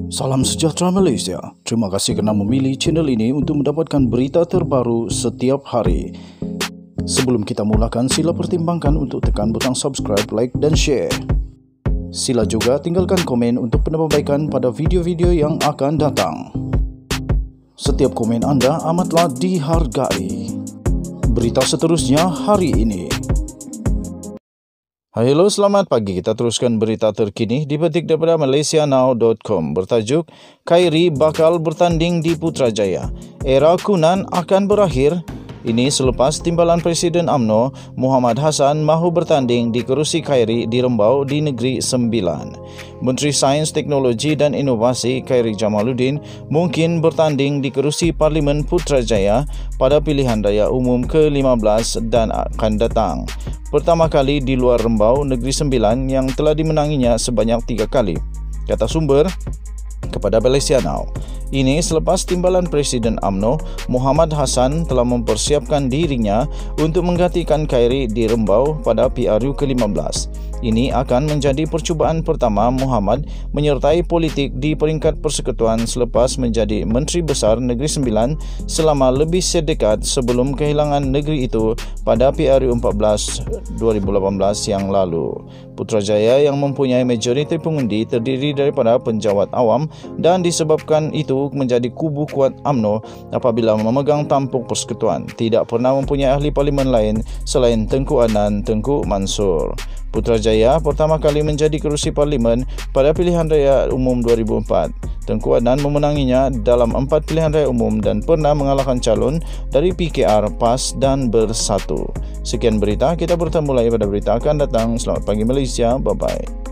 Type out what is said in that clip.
Salam sejahtera Malaysia. Terima kasih kerana memilih channel ini untuk mendapatkan berita terbaru setiap hari. Sebelum kita mulakan, sila pertimbangkan untuk tekan butang subscribe, like dan share. Sila juga tinggalkan komen untuk penambahbaikan pada video-video yang akan datang. Setiap komen anda amatlah dihargai. Berita seterusnya hari ini. Hello, selamat pagi. Kita teruskan berita terkini dipetik daripada malaysianow.com bertajuk Khairi bakal bertanding di Putrajaya. Era kunan akan berakhir. Ini selepas Timbalan Presiden UMNO Muhammad Hassan mahu bertanding di kerusi Khairi di Rembau di Negeri Sembilan. Menteri Sains, Teknologi dan Inovasi Khairy Jamaluddin mungkin bertanding di kerusi Parlimen Putrajaya pada pilihan raya umum ke-15 dan akan datang. Pertama kali di luar Rembau, Negeri Sembilan yang telah dimenanginya sebanyak 3 kali, kata sumber kepada Malaysia Now. Ini selepas Timbalan Presiden UMNO Muhammad Hassan telah mempersiapkan dirinya untuk menggantikan Khairi di Rembau pada PRU ke-15. Ini akan menjadi percubaan pertama Muhammad menyertai politik di peringkat persekutuan selepas menjadi Menteri Besar Negeri Sembilan selama lebih sedekat sebelum kehilangan negeri itu pada PRU 14 2018 yang lalu. Putrajaya yang mempunyai majoriti pengundi terdiri daripada penjawat awam dan disebabkan itu menjadi kubu kuat UMNO apabila memegang tampuk persekutuan. Tidak pernah mempunyai ahli parlimen lain selain Tengku Adnan Tengku Mansur. Putrajaya pertama kali menjadi kerusi parlimen pada pilihan raya umum 2004. Tengku Adnan memenanginya dalam 4 pilihan raya umum dan pernah mengalahkan calon dari PKR, PAS dan Bersatu. Sekian berita, kita bertemu lagi pada berita akan datang. Selamat pagi Malaysia, bye-bye.